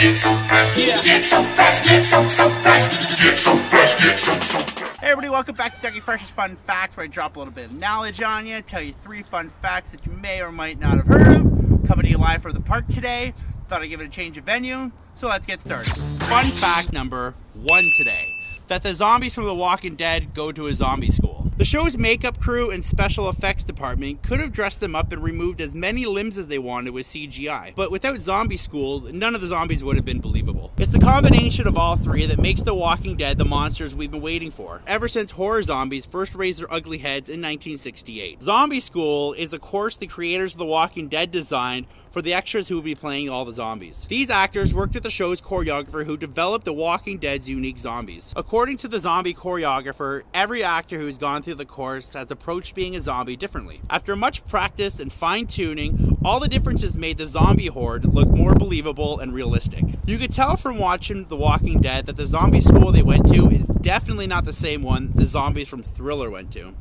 Hey everybody, welcome back to Dougie Fresh's Fun Facts, where I drop a little bit of knowledge on you, tell you 3 fun facts that you may or might not have heard of. Coming to you live from the park today. Thought I'd give it a change of venue, so let's get started. Fun fact number 1 today, that the zombies from The Walking Dead go to a zombie school. The show's makeup crew and special effects department could have dressed them up and removed as many limbs as they wanted with CGI, but without zombie school, none of the zombies would have been believable. It's the combination of all 3 that makes The Walking Dead the monsters we've been waiting for, ever since horror zombies first raised their ugly heads in 1968. Zombie School is a course the creators of The Walking Dead designed for the extras who will be playing all the zombies. These actors worked with the show's choreographer who developed The Walking Dead's unique zombies. According to the zombie choreographer, every actor who's gone through the course has approached being a zombie differently. After much practice and fine-tuning, all the differences made the zombie horde look more believable and realistic. You could tell from watching The Walking Dead that the zombie school they went to is definitely not the same one the zombies from Thriller went to.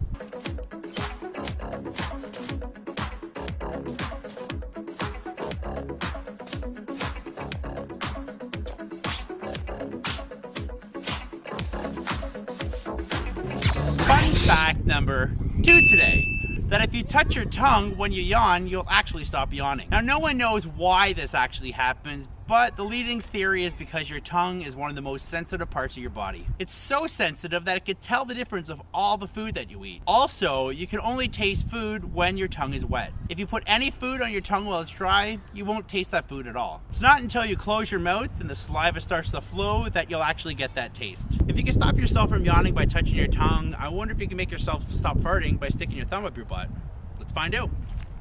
Fun fact number 2 today, that if you touch your tongue when you yawn, you'll actually stop yawning. Now, no one knows why this actually happens, but the leading theory is because your tongue is one of the most sensitive parts of your body. It's so sensitive that it can tell the difference of all the food that you eat. Also, you can only taste food when your tongue is wet. If you put any food on your tongue while it's dry, you won't taste that food at all. It's not until you close your mouth and the saliva starts to flow that you'll actually get that taste. If you can stop yourself from yawning by touching your tongue, I wonder if you can make yourself stop farting by sticking your thumb up your butt. Let's find out.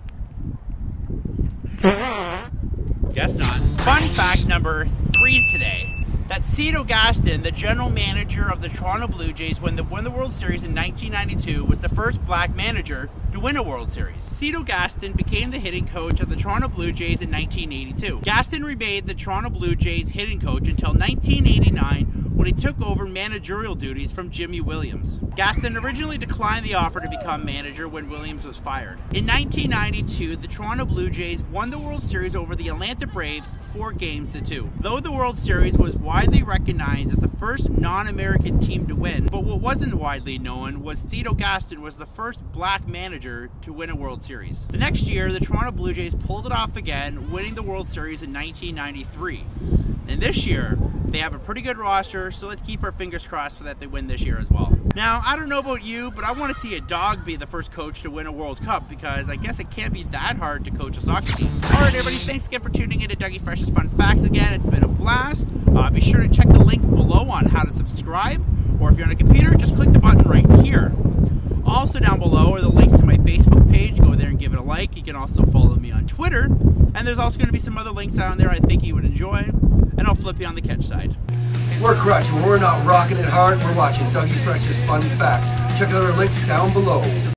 Guess not. Fun fact number 3 today, that Cito Gaston, the general manager of the Toronto Blue Jays when they won the World Series in 1992, was the first black manager to win a World Series. Cito Gaston became the hitting coach of the Toronto Blue Jays in 1982. Gaston remained the Toronto Blue Jays hitting coach until 1989, when he took over managerial duties from Jimmy Williams. Gaston originally declined the offer to become manager when Williams was fired. In 1992, the Toronto Blue Jays won the World Series over the Atlanta Braves 4-2. Though the World Series was widely recognized as the first non-American team to win, but what wasn't widely known was Cito Gaston was the first black manager to win a World Series. The next year, the Toronto Blue Jays pulled it off again, winning the World Series in 1993. And this year, they have a pretty good roster, so let's keep our fingers crossed so that they win this year as well. Now, I don't know about you, but I want to see a dog be the first coach to win a World Cup, because I guess it can't be that hard to coach a soccer team. Alright everybody, thanks again for tuning in to Dougie Fresh's Fun Facts again. It's been a blast. Be sure to check the link below on how to subscribe, or if you're on a computer, just click the button right here. Also down below are the links to my Facebook page. Go there and give it a like. You can also follow me on Twitter. And there's also going to be some other links down there I think you would enjoy. And I'll flip you on the catch side. We're crutching, we're not rocking it hard, we're watching Dougie Fresh's Fun Facts. Check out our links down below.